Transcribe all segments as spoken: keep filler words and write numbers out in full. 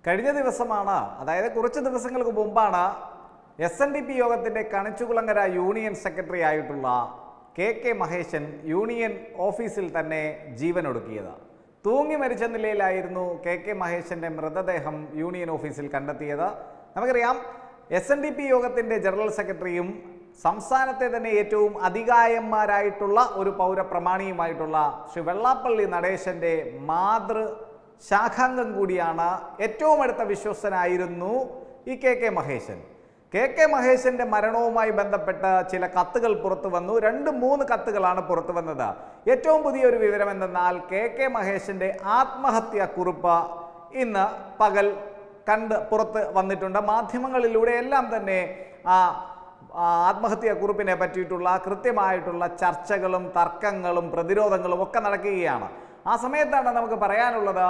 കഴിഞ്ഞ ദിവസമാണ്, അതായത് കുറച്ച് ദിവസങ്ങൾക്ക് മുമ്പാണ് എസ് എൻ ഡി പി യോഗത്തിൻ്റെ കണിച്ചുകുളങ്ങര യൂണിയൻ സെക്രട്ടറി ആയിട്ടുള്ള കെ കെ മഹേശൻ യൂണിയൻ ഓഫീസിൽ തന്നെ ജീവനൊടുക്കിയത്. തൂങ്ങി മരിച്ച നിലയിലായിരുന്നു കെ കെ മഹേശൻ്റെ മൃതദേഹം യൂണിയൻ ഓഫീസിൽ കണ്ടെത്തിയത്. നമുക്കറിയാം, എസ് എൻ ഡി പി യോഗത്തിൻ്റെ ജനറൽ സെക്രട്ടറിയും സംസ്ഥാനത്തെ തന്നെ ഏറ്റവും അധികായന്മാരായിട്ടുള്ള ഒരു പൗരപ്രമാണിയുമായിട്ടുള്ള ശ്രീ വെള്ളാപ്പള്ളി നടേശൻ്റെ മാതൃ ശാഖാംഗം കൂടിയാണ്, ഏറ്റവും അടുത്ത വിശ്വസ്തനായിരുന്നു ഈ K K Maheshan. K K മഹേശൻ്റെ മരണവുമായി ബന്ധപ്പെട്ട് ചില കത്തുകൾ പുറത്തു വന്നു. രണ്ട് മൂന്ന് കത്തുകളാണ് പുറത്തു വന്നത്. ഏറ്റവും പുതിയൊരു വിവരം എന്തെന്നാൽ കെ കെ മഹേശൻ്റെ ആത്മഹത്യാ കുറിപ്പ് ഇന്ന് പകൽ കണ്ട് പുറത്ത് വന്നിട്ടുണ്ട്. മാധ്യമങ്ങളിലൂടെ എല്ലാം തന്നെ ആ ആത്മഹത്യാ കുറിപ്പിനെ പറ്റിയിട്ടുള്ള കൃത്യമായിട്ടുള്ള ചർച്ചകളും തർക്കങ്ങളും പ്രതിരോധങ്ങളും ഒക്കെ നടക്കുകയാണ്. ആ സമയത്താണ് നമുക്ക് പറയാനുള്ളത്,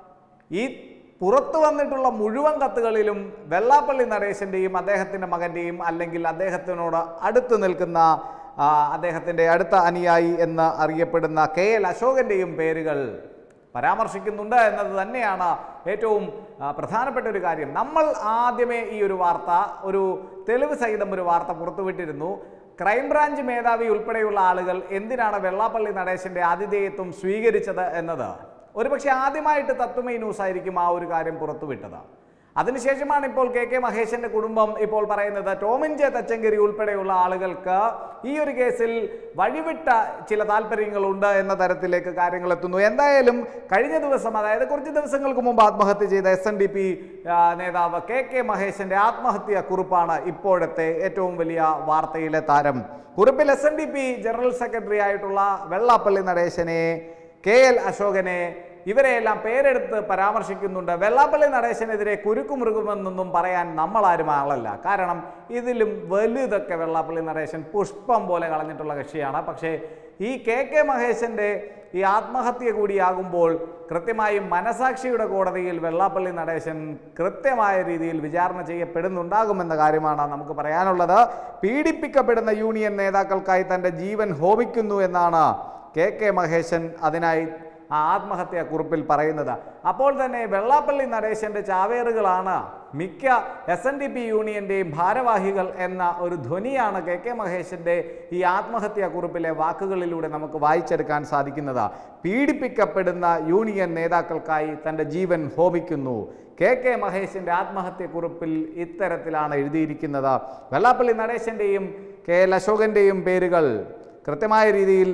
ഈ പുറത്തു വന്നിട്ടുള്ള മുഴുവൻ കത്തുകളിലും വെള്ളാപ്പള്ളി നടേശൻ്റെയും അദ്ദേഹത്തിൻ്റെ മകൻ്റെയും അല്ലെങ്കിൽ അദ്ദേഹത്തിനോട് അടുത്ത് നിൽക്കുന്ന അദ്ദേഹത്തിൻ്റെ അടുത്ത അനുയായി എന്ന് അറിയപ്പെടുന്ന കെ എൽ അശോകൻ്റെയും പേരുകൾ പരാമർശിക്കുന്നുണ്ട് എന്നത് തന്നെയാണ് ഏറ്റവും പ്രധാനപ്പെട്ട ഒരു കാര്യം. നമ്മൾ ആദ്യമേ ഈ ഒരു വാർത്ത, ഒരു തെളിവ് സഹിതം ഒരു വാർത്ത പുറത്തുവിട്ടിരുന്നു. ക്രൈംബ്രാഞ്ച് മേധാവി ഉൾപ്പെടെയുള്ള ആളുകൾ എന്തിനാണ് വെള്ളാപ്പള്ളി നടേശൻ്റെ ആതിഥേയത്വം സ്വീകരിച്ചത് എന്നത് ഒരുപക്ഷെ ആദ്യമായിട്ട് തത്വമയി ന്യൂസ് ആയിരിക്കും ആ ഒരു കാര്യം പുറത്തുവിട്ടത്. അതിനുശേഷമാണ് ഇപ്പോൾ കെ കെ മഹേശൻ്റെ കുടുംബം ഇപ്പോൾ പറയുന്നത് ടോമിൻ ജെ തച്ചങ്കരി ഉൾപ്പെടെയുള്ള ആളുകൾക്ക് ഈ ഒരു കേസിൽ വഴിവിട്ട ചില താല്പര്യങ്ങളുണ്ട് എന്ന തരത്തിലേക്ക് കാര്യങ്ങൾ എത്തുന്നു. എന്തായാലും കഴിഞ്ഞ ദിവസം, അതായത് കുറച്ച് ദിവസങ്ങൾക്ക് മുമ്പ് ആത്മഹത്യ ചെയ്ത എസ് എൻ ഡി പി നേതാവ് കെ കെ മഹേശൻ്റെ ആത്മഹത്യാ കുറിപ്പാണ് ഇപ്പോഴത്തെ ഏറ്റവും വലിയ വാർത്തയിലെ താരം. കുറിപ്പിൽ S N D P general secretary ആയിട്ടുള്ള വെള്ളാപ്പള്ളി നടേശനെ, കെ എൽ അശോകനെ, ഇവരെയെല്ലാം പേരെടുത്ത് പരാമർശിക്കുന്നുണ്ട്. വെള്ളാപ്പള്ളി നടേശനെതിരെ കുരുക്കുമുറുകുമെന്നൊന്നും പറയാൻ നമ്മളാരും ആളല്ല. കാരണം ഇതിലും വലുതൊക്കെ വെള്ളാപ്പള്ളി നടേശൻ പുഷ്പം പോലെ കളഞ്ഞിട്ടുള്ള കക്ഷിയാണ്. പക്ഷേ ഈ കെ കെ മഹേശൻ്റെ ഈ ആത്മഹത്യ കൂടിയാകുമ്പോൾ കൃത്യമായും മനസാക്ഷിയുടെ കോടതിയിൽ വെള്ളാപ്പള്ളി നടേശൻ കൃത്യമായ രീതിയിൽ വിചാരണ ചെയ്യപ്പെടുന്നുണ്ടാകുമെന്ന കാര്യമാണ് നമുക്ക് പറയാനുള്ളത്. പീഡിപ്പിക്കപ്പെടുന്ന യൂണിയൻ നേതാക്കൾക്കായി തൻ്റെ ജീവൻ ഹോമിക്കുന്നു എന്നാണ് കെ കെ മഹേശൻ അതിനായി ആ ആത്മഹത്യാ കുറിപ്പിൽ പറയുന്നത്. അപ്പോൾ തന്നെ വെള്ളാപ്പള്ളി നടേശൻ്റെ ചാവേറുകളാണ് മിക്ക എസ് എൻ ഡി പി യൂണിയൻ്റെയും ഭാരവാഹികൾ എന്ന ഒരു ധ്വനിയാണ് കെ കെ മഹേശൻ്റെ ഈ ആത്മഹത്യാ കുറിപ്പിലെ വാക്കുകളിലൂടെ നമുക്ക് വായിച്ചെടുക്കാൻ സാധിക്കുന്നത്. പീഡിപ്പിക്കപ്പെടുന്ന യൂണിയൻ നേതാക്കൾക്കായി തൻ്റെ ജീവൻ ഹോമിക്കുന്നു. കെ കെ മഹേശൻ്റെ ആത്മഹത്യാ കുറിപ്പിൽ ഇത്തരത്തിലാണ് എഴുതിയിരിക്കുന്നത്. വെള്ളാപ്പള്ളി നടേശൻ്റെയും കെ എൽ അശോകൻ്റെയും പേരുകൾ കൃത്യമായ രീതിയിൽ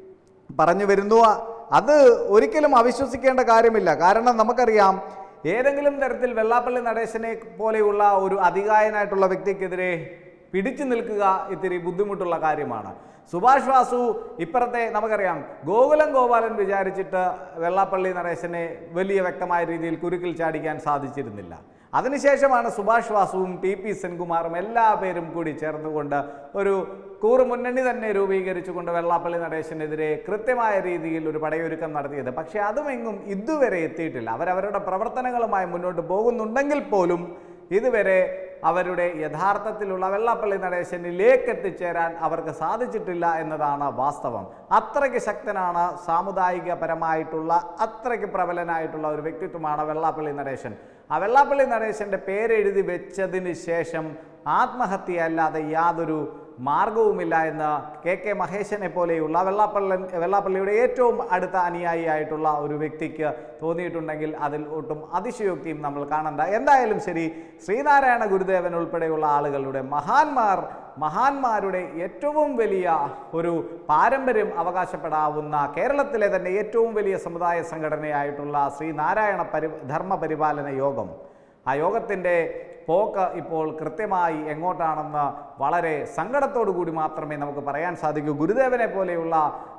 പറഞ്ഞു വരുന്നു. അത് ഒരിക്കലും അവിശ്വസിക്കേണ്ട കാര്യമില്ല. കാരണം നമുക്കറിയാം, ഏതെങ്കിലും തരത്തിൽ വെള്ളാപ്പള്ളി നടേശനെ പോലെയുള്ള ഒരു അധികായനായിട്ടുള്ള വ്യക്തിക്കെതിരെ പിടിച്ചു നിൽക്കുക ഇത്തിരി ബുദ്ധിമുട്ടുള്ള കാര്യമാണ്. സുഭാഷ് വാസു ഇപ്പുറത്തെ നമുക്കറിയാം, ഗോകുലം ഗോപാലൻ വിചാരിച്ചിട്ട് വെള്ളാപ്പള്ളി നടേശനെ വലിയ വ്യക്തമായ രീതിയിൽ കുരുക്കിൽ ചാടിക്കാൻ സാധിച്ചിരുന്നില്ല. അതിനുശേഷമാണ് സുഭാഷ് വാസുവും ടി പി സെൻകുമാറും എല്ലാ പേരും കൂടി ചേർന്നുകൊണ്ട് ഒരു കൂറ് മുന്നണി തന്നെ രൂപീകരിച്ചുകൊണ്ട് വെള്ളാപ്പള്ളി നടേശനെതിരെ കൃത്യമായ രീതിയിൽ ഒരു പടയൊരുക്കം നടത്തിയത്. പക്ഷേ അതുമെങ്ങും ഇതുവരെ എത്തിയിട്ടില്ല. അവരവരുടെ പ്രവർത്തനങ്ങളുമായി മുന്നോട്ട് പോകുന്നുണ്ടെങ്കിൽ പോലും ഇതുവരെ അവരുടെ യഥാർത്ഥത്തിലുള്ള വെള്ളാപ്പള്ളി നടേശനിലേക്ക് എത്തിച്ചേരാൻ അവർക്ക് സാധിച്ചിട്ടില്ല എന്നതാണ് വാസ്തവം. അത്രയ്ക്ക് ശക്തനാണ്, സാമുദായികപരമായിട്ടുള്ള അത്രയ്ക്ക് പ്രബലനായിട്ടുള്ള ഒരു വ്യക്തിത്വമാണ് വെള്ളാപ്പള്ളി നടേശൻ. ആ വെള്ളാപ്പള്ളി നടേശൻ്റെ പേരെഴുതി വെച്ചതിന് ശേഷം ആത്മഹത്യ അല്ലാതെ യാതൊരു മാർഗവുമില്ല എന്ന് കെ കെ മഹേശനെ പോലെയുള്ള വെള്ളാപ്പള്ളി വെള്ളാപ്പള്ളിയുടെ ഏറ്റവും അടുത്ത അനുയായിയായിട്ടുള്ള ഒരു വ്യക്തിക്ക് തോന്നിയിട്ടുണ്ടെങ്കിൽ അതിൽ ഒട്ടും അതിശയോക്തിയും നമ്മൾ കാണണ്ട. എന്തായാലും ശരി, ശ്രീനാരായണ ഗുരുദേവൻ ഉൾപ്പെടെയുള്ള ആളുകളുടെ മഹാന്മാർ മഹാന്മാരുടെ ഏറ്റവും വലിയ ഒരു പാരമ്പര്യം അവകാശപ്പെടാവുന്ന കേരളത്തിലെ തന്നെ ഏറ്റവും വലിയ സമുദായ സംഘടനയായിട്ടുള്ള ശ്രീനാരായണ പരി ധർമ്മ പരിപാലന യോഗം, ആ യോഗത്തിൻ്റെ പോക്ക് ഇപ്പോൾ കൃത്യമായി എങ്ങോട്ടാണെന്ന് വളരെ സങ്കടത്തോടു കൂടി മാത്രമേ നമുക്ക് പറയാൻ സാധിക്കൂ. ഗുരുദേവനെ പോലെയുള്ള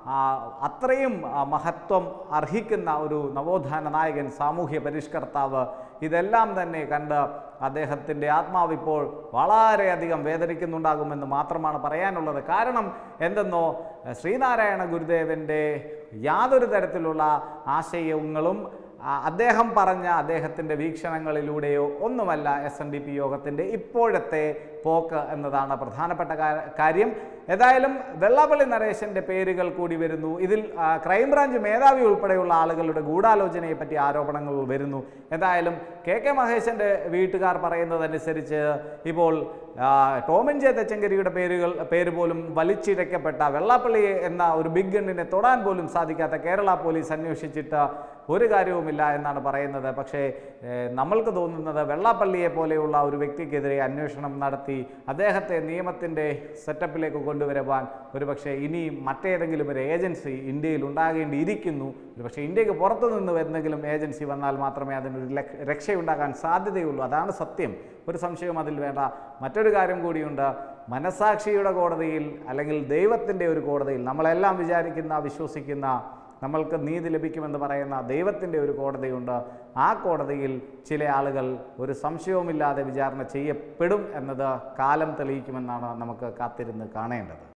അത്രയും മഹത്വം അർഹിക്കുന്ന ഒരു നവോത്ഥാന നായകൻ, സാമൂഹ്യ പരിഷ്കർത്താവ്, ഇതെല്ലാം തന്നെ കണ്ട് അദ്ദേഹത്തിൻ്റെ ആത്മാവ് ഇപ്പോൾ വളരെയധികം വേദനിക്കുന്നുണ്ടാകുമെന്ന് മാത്രമാണ് പറയാനുള്ളത്. കാരണം എന്തെന്നോ, ശ്രീനാരായണ ഗുരുദേവൻ്റെ യാതൊരു തരത്തിലുള്ള ആശയങ്ങളും അദ്ദേഹം പറഞ്ഞ അദ്ദേഹത്തിൻ്റെ വീക്ഷണങ്ങളിലൂടെയോ ഒന്നുമല്ല എസ് എൻ ഡി പി യോഗത്തിൻ്റെ ഇപ്പോഴത്തെ പോക്ക് എന്നതാണ് പ്രധാനപ്പെട്ട കാര്യം. ഏതായാലും വെള്ളാപ്പള്ളി നരേശൻ്റെ പേരുകൾ കൂടി വരുന്നു. ഇതിൽ ക്രൈംബ്രാഞ്ച് മേധാവി ഉൾപ്പെടെയുള്ള ആളുകളുടെ ഗൂഢാലോചനയെ പറ്റി ആരോപണങ്ങൾ വരുന്നു. എന്തായാലും കെ കെ മഹേശൻ്റെ വീട്ടുകാർ പറയുന്നതനുസരിച്ച് ഇപ്പോൾ ടോമിൻ ജെ തച്ചങ്കരിയുടെ പേരുകൾ പേര് പോലും വലിച്ചിഴക്കപ്പെട്ട വെള്ളാപ്പള്ളി എന്ന ഒരു ബിഗ് ഗണ്ണിനെ തൊടാൻ പോലും സാധിക്കാത്ത കേരള പോലീസ് അന്വേഷിച്ചിട്ട് ഒരു കാര്യവുമില്ല എന്നാണ് പറയുന്നത്. പക്ഷേ നമ്മൾക്ക് തോന്നുന്നത് വെള്ളാപ്പള്ളിയെ പോലെയുള്ള ഒരു വ്യക്തിക്കെതിരെ അന്വേഷണം നടത്തി അദ്ദേഹത്തെ നിയമത്തിൻ്റെ സെറ്റപ്പിലേക്ക് കൊണ്ടുവരുവാൻ ഒരുപക്ഷെ ഇനി മറ്റേതെങ്കിലും ഒരു ഏജൻസി ഇന്ത്യയിൽ ഉണ്ടാകേണ്ടിയിരിക്കുന്നു. ഒരുപക്ഷെ ഇന്ത്യക്ക് പുറത്തു നിന്ന് എന്തെങ്കിലും ഏജൻസി വന്നാൽ മാത്രമേ അതിനൊരു രക്ഷയുണ്ടാകാൻ സാധ്യതയുള്ളൂ. അതാണ് സത്യം. ഒരു സംശയവും അതിൽ വേണ്ട. മറ്റൊരു കാര്യം കൂടിയുണ്ട്. മനസാക്ഷിയുടെ കോടതിയിൽ അല്ലെങ്കിൽ ദൈവത്തിൻ്റെ ഒരു കോടതിയിൽ നമ്മളെല്ലാം വിചാരിക്കുന്ന വിശ്വസിക്കുന്ന നമ്മൾക്ക് നീതി ലഭിക്കുമെന്ന് പറയുന്ന ദൈവത്തിൻ്റെ ഒരു കോടതിയുണ്ട്. ആ കോടതിയിൽ ചില ആളുകൾ ഒരു സംശയവുമില്ലാതെ വിചാരണ ചെയ്യപ്പെടും എന്നത് കാലം തെളിയിക്കുമെന്നാണ് നമുക്ക് കാത്തിരുന്ന് കാണേണ്ടത്.